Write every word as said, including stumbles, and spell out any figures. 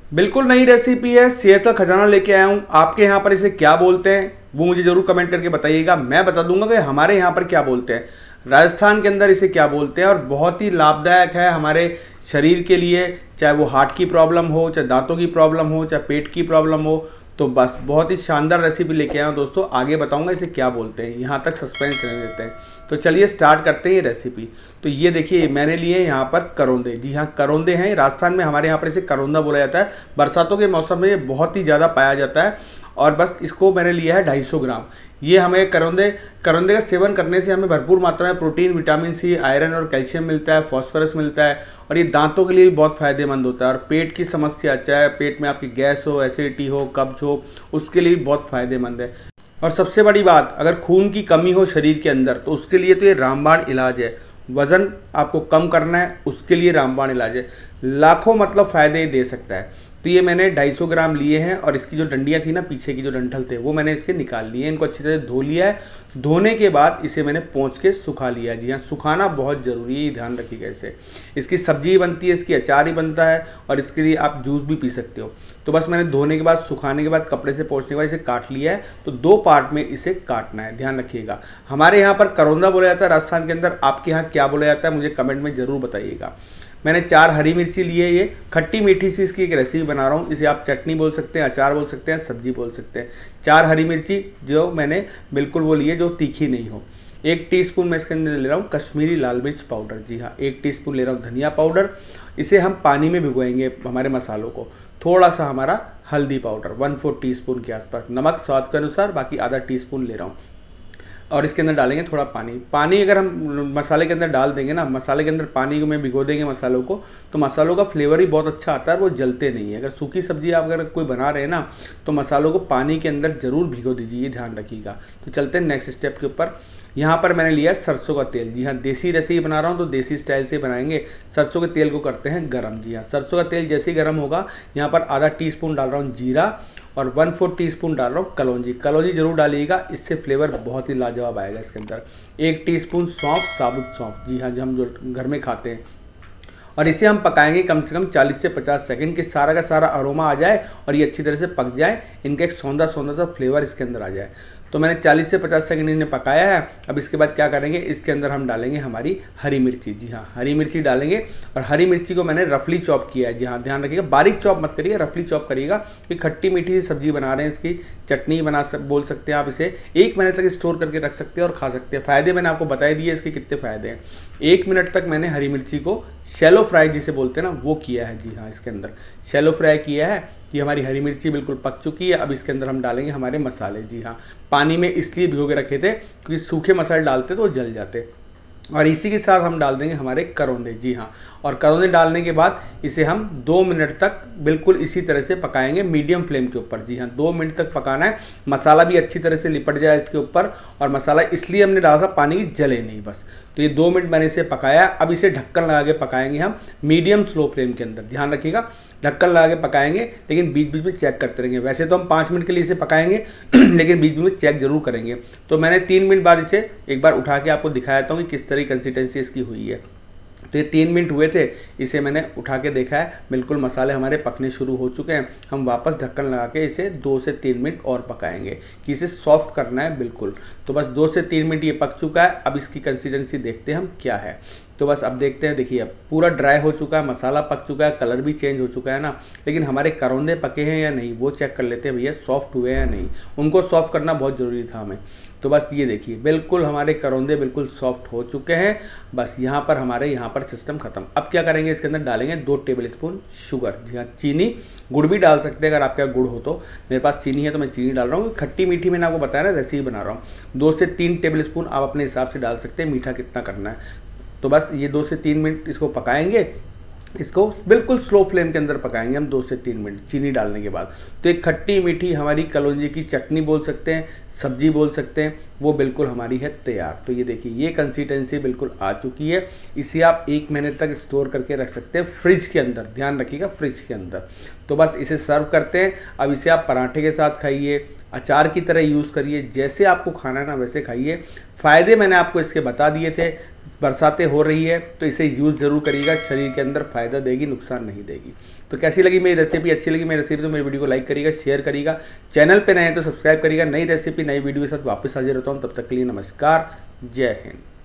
बिल्कुल नई रेसिपी है, सेहत का खजाना लेके आया हूँ। आपके यहाँ पर इसे क्या बोलते हैं वो मुझे जरूर कमेंट करके बताइएगा। मैं बता दूंगा कि हमारे यहाँ पर क्या बोलते हैं, राजस्थान के अंदर इसे क्या बोलते हैं। और बहुत ही लाभदायक है हमारे शरीर के लिए, चाहे वो हार्ट की प्रॉब्लम हो, चाहे दांतों की प्रॉब्लम हो, चाहे पेट की प्रॉब्लम हो। तो बस बहुत ही शानदार रेसिपी लेके आया हूँ दोस्तों। आगे बताऊंगा इसे क्या बोलते हैं, यहाँ तक सस्पेंस रहने देते हैं। तो चलिए स्टार्ट करते हैं ये रेसिपी। तो ये देखिए मैंने लिए यहाँ पर करौंदे। जी हाँ, करौंदे हैं। राजस्थान में हमारे यहाँ पर इसे करौंदा बोला जाता है। बरसातों के मौसम में ये बहुत ही ज़्यादा पाया जाता है। और बस इसको मैंने लिया है ढाई सौ ग्राम। ये हमें करौंदे करौंदे का सेवन करने से हमें भरपूर मात्रा में प्रोटीन, विटामिन सी, आयरन और कैल्शियम मिलता है, फॉस्फोरस मिलता है। और ये दांतों के लिए भी बहुत फायदेमंद होता है। और पेट की समस्या, चाहे पेट में आपकी गैस हो, एसिडिटी हो, कब्ज हो, उसके लिए भी बहुत फायदेमंद है। और सबसे बड़ी बात, अगर खून की कमी हो शरीर के अंदर तो उसके लिए तो ये रामबाण इलाज है। वज़न आपको कम करना है उसके लिए रामबाण इलाज है। लाखों मतलब फ़ायदे दे सकता है। तो ये मैंने ढाई सौ ग्राम लिए हैं। और इसकी जो डंडियाँ थी ना, पीछे की जो डंठल थे, वो मैंने इसके निकाल लिए हैं। इनको अच्छी तरह धो लिया है। धोने के बाद इसे मैंने पोंछ के सुखा लिया है। जी हाँ, सुखाना बहुत ज़रूरी है, ध्यान रखिएगा इसे। इसकी सब्जी बनती है, इसकी अचार ही बनता है, और इसके लिए आप जूस भी पी सकते हो। तो बस मैंने धोने के बाद, सुखाने के बाद, कपड़े से पोंछने के बाद इसे काट लिया है। तो दो पार्ट में इसे काटना है, ध्यान रखिएगा। हमारे यहाँ पर करौंदा बोला जाता है राजस्थान के अंदर। आपके यहाँ क्या बोला जाता है मुझे कमेंट में ज़रूर बताइएगा। मैंने चार हरी मिर्ची ली है। ये खट्टी मीठी सी इसकी एक रेसिपी बना रहा हूँ। इसे आप चटनी बोल सकते हैं, अचार बोल सकते हैं, सब्जी बोल सकते हैं। चार हरी मिर्ची जो मैंने बिल्कुल वो ली है जो तीखी नहीं हो। एक टीस्पून मैं इसके अंदर ले रहा हूँ कश्मीरी लाल मिर्च पाउडर। जी हाँ, एक टीस्पून ले रहा हूँ धनिया पाउडर। इसे हम पानी में भिगोएंगे हमारे मसालों को। थोड़ा सा हमारा हल्दी powder one four teaspoon के आसपास। नमक स्वाद के अनुसार, बाकी आधा टी स्पून ले रहा हूँ। और इसके अंदर डालेंगे थोड़ा पानी। पानी अगर हम मसाले के अंदर डाल देंगे ना, मसाले के अंदर पानी को में भिगो देंगे मसालों को, तो मसालों का फ्लेवर ही बहुत अच्छा आता है, वो जलते नहीं है। अगर सूखी सब्जी आप अगर कोई बना रहे हैं ना, तो मसालों को पानी के अंदर जरूर भिगो दीजिए, ये ध्यान रखिएगा। तो चलते हैं नेक्स्ट स्टेप के ऊपर। यहाँ पर मैंने लिया सरसों का तेल। जी हाँ, देसी रेसिपी बना रहा हूँ तो देसी स्टाइल से बनाएंगे। सरसों के तेल को करते हैं गरम। जी हाँ, सरसों का तेल जैसे ही गर्म होगा, यहाँ पर आधा टी स्पून डाल रहा हूँ जीरा, और वन फोर टी स्पून डाल रहा हूँ कलौंजी। कलौंजी जरूर डालिएगा, इससे फ्लेवर बहुत ही लाजवाब आएगा इसके अंदर। एक टीस्पून सौंफ, साबुत सौंफ। जी हाँ, जो हम जो घर में खाते हैं। और इसे हम पकाएंगे कम से कम चालीस से पचास सेकंड कि सारा का सारा अरोमा आ जाए और ये अच्छी तरह से पक जाए, इनका एक सौंधा सौंधा सा फ्लेवर इसके अंदर आ जाए। तो मैंने चालीस से पचास सेकंड इन्हें पकाया है। अब इसके बाद क्या करेंगे, इसके अंदर हम डालेंगे हमारी हरी मिर्ची। जी हाँ, हरी मिर्ची डालेंगे। और हरी मिर्ची को मैंने रफली चॉप किया है। जी हाँ, ध्यान रखिएगा, बारीक चॉप मत करिएगा, रफली चॉप करिएगा। कि खट्टी मीठी सब्जी बना रहे हैं, इसकी चटनी बना सक बोल सकते हैं आप। इसे एक मिनट तक स्टोर करके रख सकते हैं और खा सकते हैं। फ़ायदे मैंने आपको बता दिए इसके कितने फ़ायदे हैं। एक मिनट तक मैंने हरी मिर्ची को शैलो फ्राई जिसे बोलते हैं ना, वो किया है। जी हाँ, इसके अंदर शैलो फ्राई किया है। ये हमारी हरी मिर्ची बिल्कुल पक चुकी है। अब इसके अंदर हम डालेंगे हमारे मसाले। जी हाँ, पानी में इसलिए भिगो के रखे थे क्योंकि सूखे मसाले डालते तो वो जल जाते। और इसी के साथ हम डाल देंगे हमारे करौंदे। जी हाँ, और करौंदे डालने के बाद इसे हम दो मिनट तक बिल्कुल इसी तरह से पकाएंगे मीडियम फ्लेम के ऊपर। जी हाँ, दो मिनट तक पकाना है। मसाला भी अच्छी तरह से लिपट जाए इसके ऊपर। और मसाला इसलिए हमने डाला था पानी की जले नहीं बस। तो ये दो मिनट मैंने इसे पकाया। अब इसे ढक्कन लगा के पकाएंगे हम मीडियम स्लो फ्लेम के अंदर। ध्यान रखिएगा, ढक्कन लगा के पकाएंगे, लेकिन बीच बीच में चेक करते रहेंगे। वैसे तो हम पाँच मिनट के लिए इसे पकाएंगे लेकिन बीच बीच में चेक जरूर करेंगे। तो मैंने तीन मिनट बाद इसे एक बार उठा के आपको दिखाया था कि किस तरह की कंसिस्टेंसी इसकी हुई है। तो ये तीन मिनट हुए थे, इसे मैंने उठा के देखा है, बिल्कुल मसाले हमारे पकने शुरू हो चुके हैं। हम वापस ढक्कन लगा के इसे दो से तीन मिनट और पकाएंगे कि इसे सॉफ्ट करना है बिल्कुल। तो बस दो से तीन मिनट ये पक चुका है। अब इसकी कंसिस्टेंसी देखते हैं हम क्या है। तो बस अब देखते हैं। देखिए, अब पूरा ड्राई हो चुका है, मसाला पक चुका है, कलर भी चेंज हो चुका है ना। लेकिन हमारे करौंदे पके हैं या नहीं वो चेक कर लेते हैं भैया, सॉफ्ट हुए हैं या नहीं। उनको सॉफ्ट करना बहुत ज़रूरी था हमें। तो बस ये देखिए, बिल्कुल हमारे करौंदे बिल्कुल सॉफ्ट हो चुके हैं। बस यहाँ पर हमारे यहाँ पर सिस्टम खत्म। अब क्या करेंगे, इसके अंदर डालेंगे दो टेबल स्पून शुगर। जी हाँ, चीनी, गुड़ भी डाल सकते हैं अगर आपके यहाँ गुड़ हो तो। मेरे पास चीनी है तो मैं चीनी डाल रहा हूँ। खट्टी मीठी मैंने आपको बताया ना, रेसिपी बना रहा हूँ। दो से तीन टेबल स्पून आप अपने हिसाब से डाल सकते हैं, मीठा कितना करना है। तो बस ये दो से तीन मिनट इसको पकाएंगे। इसको बिल्कुल स्लो फ्लेम के अंदर पकाएंगे हम दो से तीन मिनट चीनी डालने के बाद। तो एक खट्टी मीठी हमारी कलौंजी की चटनी बोल सकते हैं, सब्जी बोल सकते हैं, वो बिल्कुल हमारी है तैयार। तो ये देखिए, ये कंसिस्टेंसी बिल्कुल आ चुकी है। इसे आप एक महीने तक स्टोर करके रख सकते हैं फ्रिज के अंदर। ध्यान रखिएगा, फ्रिज के अंदर। तो बस इसे सर्व करते हैं। अब इसे आप पराठे के साथ खाइए, अचार की तरह यूज़ करिए, जैसे आपको खाना है ना वैसे खाइए। फ़ायदे मैंने आपको इसके बता दिए थे। बरसातें हो रही है तो इसे यूज़ ज़रूर करिएगा, शरीर के अंदर फ़ायदा देगी, नुकसान नहीं देगी। तो कैसी लगी मेरी रेसिपी? अच्छी लगी मेरी रेसिपी तो मेरी वीडियो को लाइक करिएगा, शेयर करिएगा, चैनल पे नए हैं तो सब्सक्राइब करिएगा। नई रेसिपी नई वीडियो के साथ वापस हाजिर होता हूँ, तब तक के लिए नमस्कार, जय हिंद।